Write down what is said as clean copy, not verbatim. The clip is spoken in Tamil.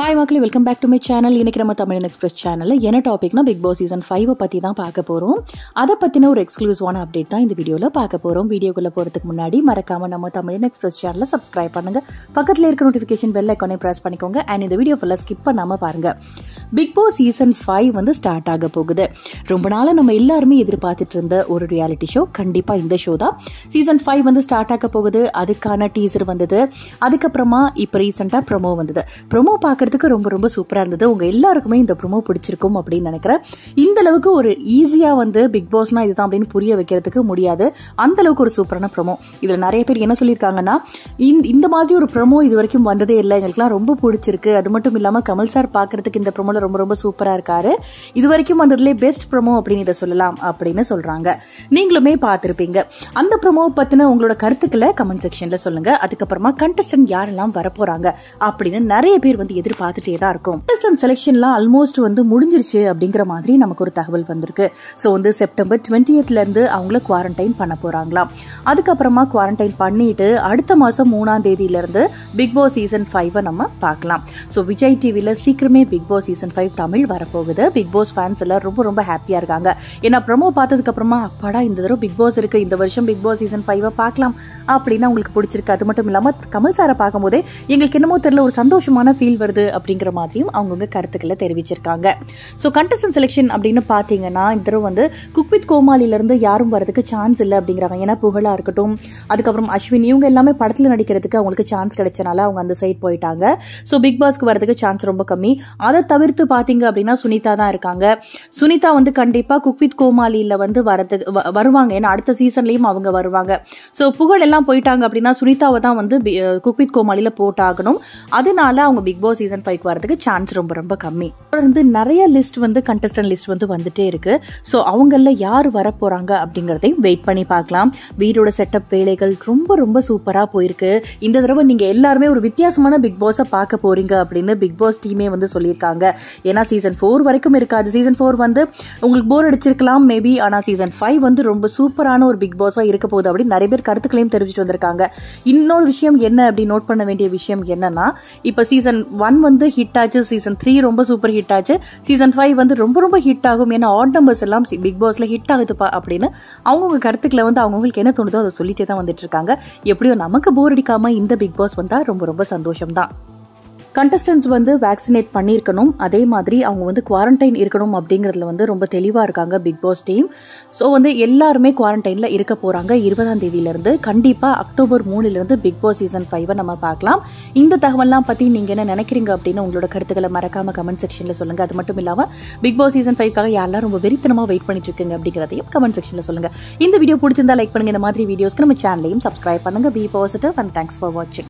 Hi மக்களே, welcome back to my channel. இன்னைக்கு நம்ம தமிழ் எக்ஸ்பிரஸ் சேனல்ல என்ன டாபிக்னா பிக் பாஸ் சீசன் 5 பத்தி தான் பார்க்க போறோம். அதை பத்தின ஒரு எக்ஸ்க்ளூசிவான அப்டேட் தான் இந்த வீடியோல பார்க்க போறோம். வீடியோக்குள்ள போறதுக்கு முன்னாடி மறக்காம நம்ம தமிழ் எக்ஸ்பிரஸ் சேனலை சப்ஸ்கிரைப் பண்ணுங்க. பக்கத்துல இருக்க நோட்டிபிகேஷன் பெல் ஐகானை பிரஸ் பண்ணிக்கோங்க. அண்ட் இந்த வீடியோ ஃபுல்லா ஸ்கிப் பண்ணாம பாருங்க. பிக் பாஸ் சீசன் 5 வந்து ஸ்டார்ட் ஆக போகுது. ரொம்ப நாளா நம்ம எல்லாருமே எதிர்பார்த்துட்டு இருந்த ஒரு ரியாலிட்டி ஷோ கண்டிப்பா இந்த ஷோ தான். சீசன் 5 வந்து ஸ்டார்ட் ஆக போகுது. அதுக்கான டீசர் வந்தது. அதுக்கப்புறமா இப்ப ரீசெண்டா ப்ரோமோ வந்தது. ப்ரோமோ பார்க்கறதுக்கு ரொம்ப ரொம்ப சூப்பரா இருந்தது. உங்க எல்லாருக்குமே இந்த ப்ரோமோ பிடிச்சிருக்கும் அப்படின்னு நினைக்கிறேன். இந்த அளவுக்கு ஒரு ஈஸியா வந்து பிக் பாஸ்னா இதுதான் அப்படின்னு புரிய வைக்கிறதுக்கு முடியாது. அந்த அளவுக்கு ஒரு சூப்பரான ப்ரோமோ. இதுல நிறைய பேர் என்ன சொல்லியிருக்காங்கன்னா, இந்த மாதிரி ஒரு ப்ரோமோ இது வரைக்கும் வந்ததே இல்லை, எங்களுக்குலாம் ரொம்ப பிடிச்சிருக்கு. அது மட்டும் இல்லாம கமல் சார் பாக்குறதுக்கு இந்த ப்ரோமோல ரொம்ப ரொம்ப சூப்பரா இருக்காரு. இது வரைக்கும் வந்ததுலேயே பெஸ்ட் ப்ரோமோ அப்படின்னு இதை சொல்லலாம் அப்படின்னு சொல்றாங்க. நீங்களுமே பார்த்திருப்பீங்க. அந்த ப்ரோமோ பத்தின உங்களோட கருத்துக்களை கமெண்ட் செக்ஷன்ல சொல்லுங்க. அதுக்கப்புறமா கண்டஸ்டன்ட் யாரெல்லாம் வரப்போறாங்க அப்படின்னு நிறைய பேர் வந்து பார்த்துட்டே தான் இருக்கும். கண்டஸ்டன்ட் செலக்ஷன்லாம் ஆல்மோஸ்ட் வந்து முடிஞ்சிருச்சு அப்படிங்கிற மாதிரி நமக்கு ஒரு தகவல் வந்திருக்கு. ஸோ வந்து செப்டம்பர் 20th இருந்து அவங்கள குவாரண்டைன் பண்ண போறாங்களாம். அதுக்கப்புறமா குவாரண்டைன் பண்ணிட்டு அடுத்த மாசம் 3ஆம் தேதியிலிருந்து பிக் பாஸ் சீசன் 5 நம்ம பார்க்கலாம். ஸோ விஜய் டிவில சீக்கிரமே பிக் பாஸ் சீசன் 5 தமிழ் வரப்போகுது. பிக் பாஸ் ஃபேன்ஸ் எல்லாம் ரொம்ப ரொம்ப ஹாப்பியா இருக்காங்க. ஏன்னா ப்ரோமோ பார்த்ததுக்கு அப்புறமா அப்பாடா இந்த தடவை பிக் பாஸ் இருக்கு, இந்த வருஷம் பிக் பாஸ் சீசன் 5 பார்க்கலாம் அப்படின்னு அவங்களுக்கு பிடிச்சிருக்கு. அது மட்டும் இல்லாம கமல் சாரை பார்க்கும் போதே எங்களுக்கு என்னமோ தெரியல ஒரு சந்தோஷமான ஃபீல் வருது அப்படிங்கிற மாதிரியும் அவங்கவுங்க கருத்துக்களை தெரிவிச்சிருக்காங்க. ஸோ கண்டஸ்டன்ட் செலெக்ஷன் அப்படின்னு பார்த்தீங்கன்னா இந்த தடவை வந்து குக் வித் கோமாளில இருந்து யாரும் வரதுக்கு சான்ஸ் இல்லை அப்படிங்கிறாங்க. ஏன்னா புகழா இருக்கட்டும், அதுக்கப்புறம் அஸ்வின், இவங்க எல்லாமே படத்துல நடிக்கிறதுக்கு அவங்களுக்கு சான்ஸ் கிடைச்சனால அவங்க அந்த சைட் போயிட்டாங்க. ஸோ பிக் பாஸ்க்கு வரதுக்கு சான்ஸ் ரொம்ப கம்மி. அதை தவிர்த்து பார்த்தீங்க அப்படின்னா சுனிதா தான் இருக்காங்க. சுனிதா வந்து கண்டிப்பா குக் வித் கோமாளியில வந்து வருவாங்க. ஏன்னா அடுத்த சீசன்லயும் அவங்க வருவாங்க. ஸோ புகழ் எல்லாம் போயிட்டாங்க அப்படின்னா சுனிதாவை தான் வந்து குக் வித் கோமாளியில போட்டாகணும். அதனால அவங்க பிக் பாஸ் சீசன் 5 வரதுக்கு சான்ஸ் ரொம்ப ரொம்ப கம்மி. தொடர்ந்து நிறைய லிஸ்ட் வந்து கண்டஸ்டன்ட் லிஸ்ட் வந்து வந்துட்டே இருக்கு. ஸோ அவங்கள யார் வரப்போறாங்க அப்படிங்கறதையும் வெயிட் பண்ணி பார்க்கலாம். வீடோட செட்டப் வேலைகள் ரொம்ப ரொம்ப சூப்பரா போயிருக்கு. இந்த தடவை நீங்க எல்லாருமே ஒரு வித்தியாசமான பிக் பாஸை பார்க்க போறீங்க அப்படின்னு பிக் பாஸ் டீமே வந்து சொல்லியிருக்காங்க. ஏன்னா சீசன் 4 வரைக்கும் இருக்காது. சீசன் 4 வந்து உங்களுக்கு போர் அடிச்சிருக்கலாம் மேபி. ஆனா சீசன் 5 வந்து ரொம்ப சூப்பரான ஒரு பிக் பாஸா இருக்க போகுது அப்படின்னு நிறைய பேர் கருத்துக்களையும் தெரிவிச்சுட்டு வந்திருக்காங்க. இன்னொரு விஷயம் என்ன அப்படி நோட் பண்ண வேண்டிய விஷயம் என்னன்னா, இப்ப சீசன் 1 வந்து ஹிட் ஆச்சு, சீசன் 3 ரொம்ப சூப்பர் ஹிட் ஆச்சு, சீசன் 5 வந்து ரொம்ப ரொம்ப ஹிட் ஆகும். ஏன்னா ஆட் நம்பர்ஸ் எல்லாம் பிக் பாஸ்ல ஹிட் ஆகுதுப்பா அப்படின்னு அவங்கவுங்க கருத்துக்களை வந்து அவங்களுக்கு என்ன தோணுதோ அதை சொல்லிட்டே தான் வந்துட்டு இருக்காங்க. எப்படியோ நமக்கு போர் அடிக்காம இந்த பிக் பாஸ் வந்தா ரொம்ப ரொம்ப சந்தோஷம் தான். கண்டஸ்டன்ஸ் வந்து வேக்சினேட் பண்ணியிருக்கணும், அதே மாதிரி அவங்க வந்து குவாரண்டைன் இருக்கணும் அப்படிங்கிறதுல வந்து ரொம்ப தெளிவாக இருக்காங்க பிக் பாஸ் டீம். ஸோ வந்து எல்லாருமே குவாரண்டைனில் இருக்க போகிறாங்க 20ஆம் தேதியிலேருந்து. கண்டிப்பாக அக்டோபர் 3லேருந்து பிக் பாஸ் சீசன் 5 நம்ம பார்க்கலாம். இந்த தகவல்லாம் பற்றி நீங்கள் என்ன நினைக்கிறீங்க அப்படின்னு உங்களோட கருத்துக்களை மறக்காம கமெண்ட் செக்ஷனில் சொல்லுங்கள். அது மட்டும் இல்லாமல் பிக் பாஸ் சீசன் 5க்காக யாரெல்லாம் ரொம்ப வெறித்தனமாக வெயிட் பண்ணிட்டு இருக்கீங்க அப்படிங்கிறதையும் கமெண்ட் செக்ஷனில் சொல்லுங்கள். இந்த வீடியோ பிடிச்சிருந்தா லைக் பண்ணுங்க. இந்த மாதிரி வீடியோஸ்க்கு நம்ம சேனலையும் சப்ஸ்கிரைப் பண்ணுங்க. Be positive and thanks for வாட்சிங்.